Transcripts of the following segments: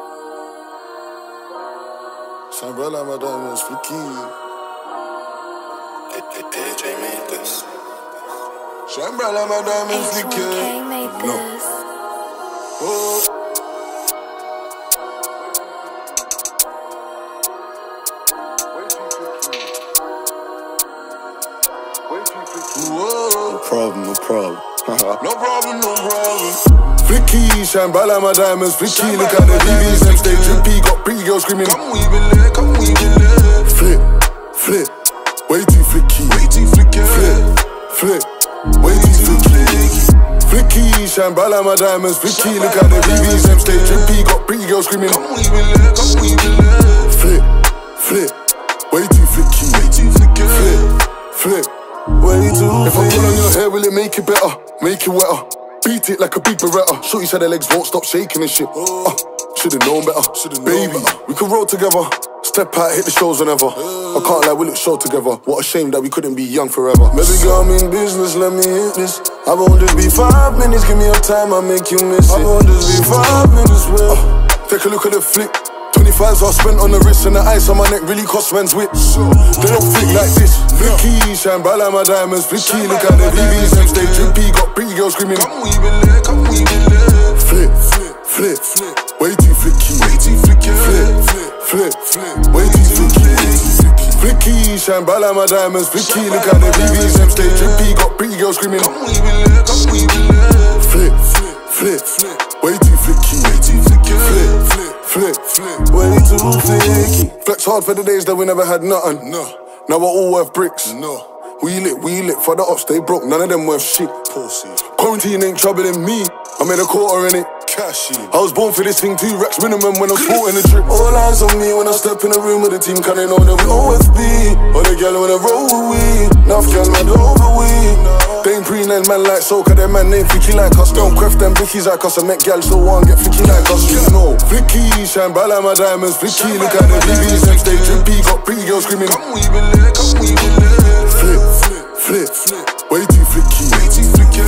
Umbrella, my diamonds, flicky. DJ made this. Umbrella, my diamonds, flicky. H1K made this. Oh. Whoa. No problem. No problem. Flicky, shine bright like my diamonds, flicky. Look at the BBs, them stay drippy. Got pretty girls screaming, come weave it lit, come weave it lit. Flip, flip, way too flicky. Way too flicky. Flip, way too flicky. Flicky, shine bright like my diamonds, flicky. Look at the BBs, them stay drippy. Got pretty girls screaming, come weave it lit, come weave it lit. Flip, way too flicky. Way too flicky. Flip, way too flicky. If I pull on your hair, will it make it better? Make it wetter? Beat it like a big Beretta. Shorty said her legs won't stop shaking and shit. Should've known better. Baby, we could roll together. Step out, hit the shows whenever. I can't lie, we look show together. What a shame that we couldn't be young forever. Baby girl, I'm in business, let me hit this. I won't just be 5 minutes, give me your time, I'll make you miss it. I won't just be 5 minutes, well. Take a look at the flick. 25s are spent on the wrist and the ice on my neck really cost men's whips. They don't flick like this. Flicky, shine bright like my diamonds, flicky. Look at the BBs, them stay drippy. Got pretty girls screaming, come weave it lit, come weave it lit. Flip, way too flicky. Way too flicky. Flip, way too flicky. Flicky, shine bright like my diamonds, flicky. Look at the BBs, them stay drippy. Got pretty girls screaming, come weave it lit, come weave it lit. Flip, way too flicky. Way too flicky. Flip, way too flicky. Flex hard for the days that we never had nothing. No. Now we're all worth bricks. No. We lit for the ups, they broke. None of them worth shit. Pussy. Quarantine ain't troubling me. I made a quarter in it. Cashy. I was born for this thing, 2 racks minimum when I was caught in the drip. All eyes on me when I step in the room with the team, cause they know them OFB. All the girl wanna roll with we. Enough girl mad over we. They ain't pre-9 man like so, cause them man ain't flicky like us. Don't quaff them blickies like us. I met gal so one get flicky like us. You know, flicky, shine bright like my diamonds, flicky. Look at the BBs, them stay drippy. Got pretty girls screaming, come weave it lit, come weave it lit. Flip, way too flicky. Way too flicky.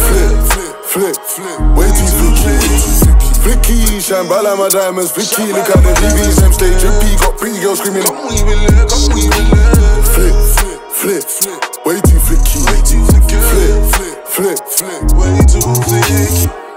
Flip, way too flicky. Flicky, shine bright like my diamonds, flicky. Look at the BBs, them stay drippy. Got pretty girls screaming, come weave it lit, come weave it lit. Flip, way too flicky. Way too flicky. Flip, way too flicky.